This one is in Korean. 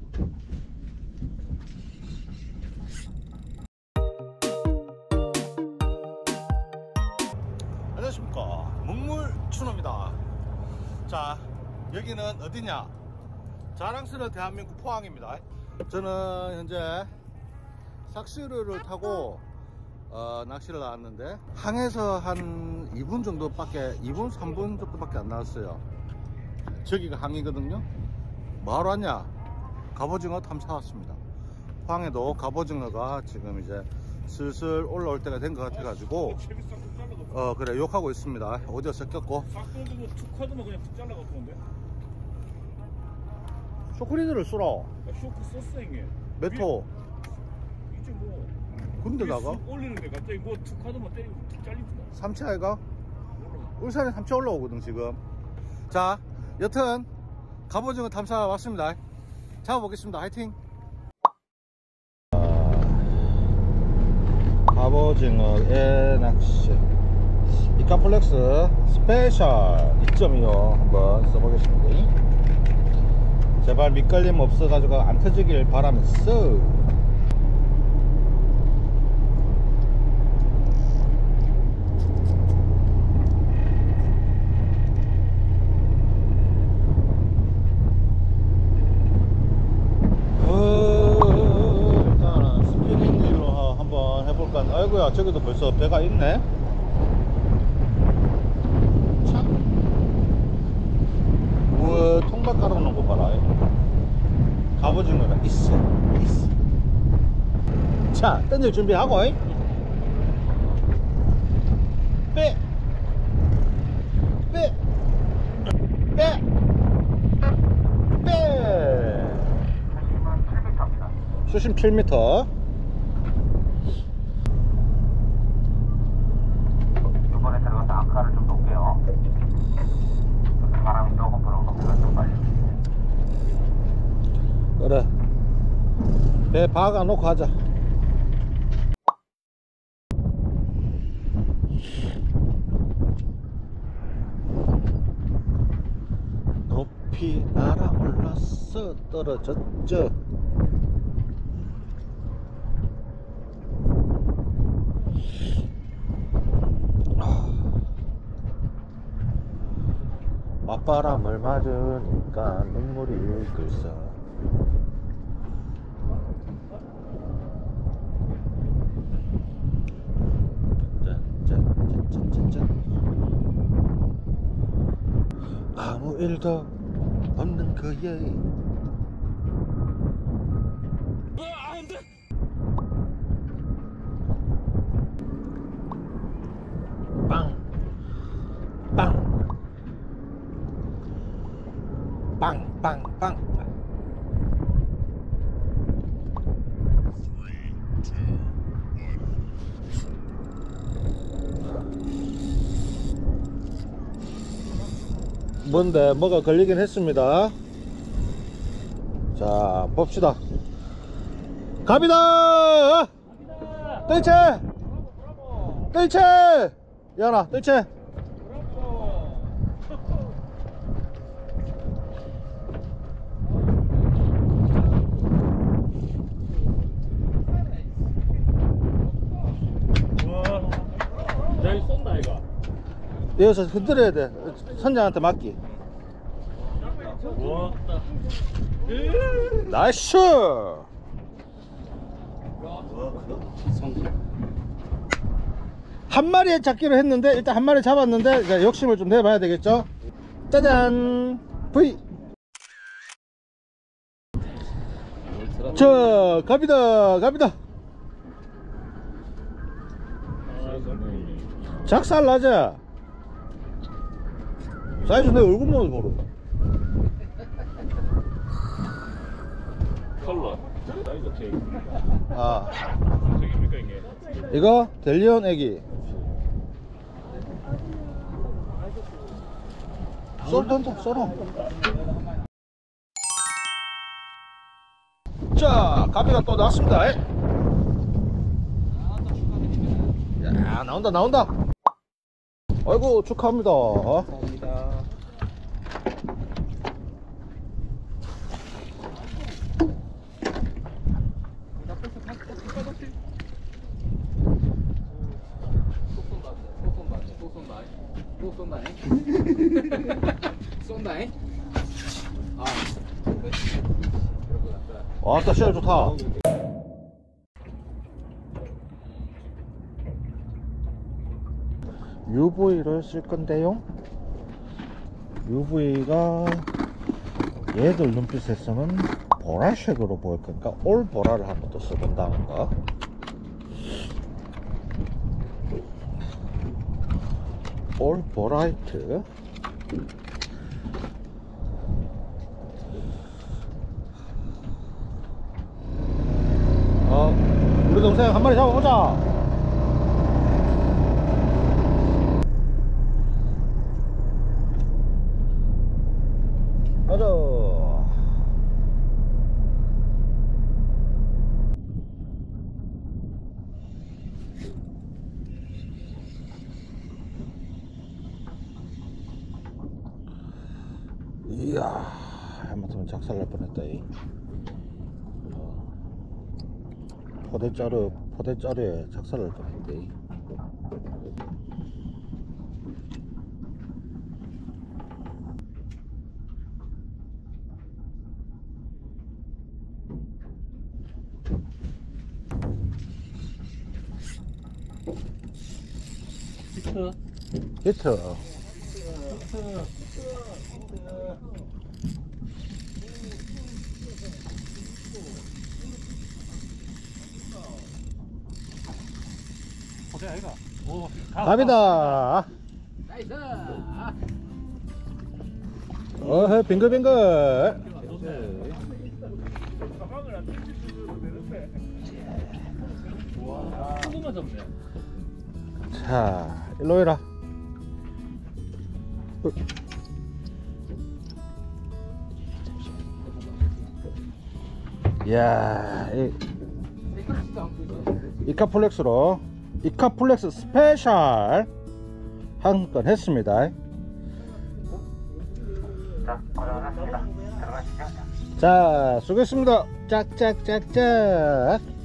안녕하십니까, 먹물춘호입니다. 자, 여기는 어디냐? 자랑스러운 대한민국 포항입니다. 저는 현재 삭스르를 타고 낚시를 나왔는데 항에서 한 2분 정도밖에 2분 3분 정도밖에 안 나왔어요. 저기가 항이거든요. 뭐하러 왔냐? 갑오징어 탐사 왔습니다. 포항에도 갑오징어가 지금 이제 슬슬 올라올 때가 된 것 같아 가지고 그래 욕하고 있습니다. 오디오 섞였고 삭도도 투카드만 그냥 툭 잘라갖고 오는데 쇼크리드를 쏘라. 쇼크 썼어 이게 몇 호? 이제 뭐 군대다가 올리는데 갑자기 뭐 투카드만 때리고 툭 잘리더라. 삼치 아이가? 몰라. 울산에 삼치 올라오거든 지금. 자, 여튼 갑오징어 탐사 왔습니다. 잡아보겠습니다. 화이팅! 갑오징어의 낚시 이카플렉스 스페셜 2.25 한번 써보겠습니다. 제발 밑걸림 없어가지고 안 터지길 바라면서 일단은 스피닝 릴로 한번 해볼까. 아이고야, 저기도 벌써 배가 있네. 우와, 통발 깔아놓은 거 봐라. 갑오징어가 있어. 자, 던질 준비하고 빼 수심 7m. 이번에 들어가서 앙카를 좀 놓을게요. 바람이 조금 불어서 물을 좀 빨리. 그래, 배 박아 놓고 하자. 높이 날아올랐어 떨어졌죠. 맞바람을 맞으니까 눈물이 글썽. 짠짠짠짠짠. 아무 일도 없는 거예. 안돼. 빵빵빵. 뭔데 뭐가 걸리긴 했습니다. 자, 봅시다. 갑니다. 뜰채 연아 뜰채. 야, 쏜다 이거. 여기서 흔들어야 돼. 선장한테 맡기. 우와. 나이스. 한 마리에 잡기로 했는데 일단 한 마리 잡았는데 이제 욕심을 좀 내봐야 되겠죠. 짜잔, V. 자, 갑니다. 작살 나자. 사이즈 내 얼굴만 보러. 컬러 사이즈 케이크. 아, 색입니까 이게? 이거 델리온 애기. 썰어. 자, 가비가 또 나왔습니다. 야, 나온다. 아이고, 축하합니다. 감사합니다. 아따 시야 좋다. UV를 쓸 건데요. UV가 얘들 눈빛에서는 보라색으로 보일 거니까 올 보라를 한 번 더 써본다는 거. 올 보라이트. 우리 동생 한 마리 잡아보자. 가자. 이야, 하마터면 작살날 뻔했다. 포대자루에 작살날 뻔했대. 히트. 히트. 고생 아이가. 오, 갑니다. 나이스. 어허, 빙글빙글. 가방을 안 들고 되는데. 와, 조금만 잡네. 자, 일로 해라. 이야, 이카플렉스로 이카플렉스 스페셜 한 건 했습니다. 자, 고생하셨습니다. 들어가시죠. 자, 수고했습니다. 짝짝짝짝.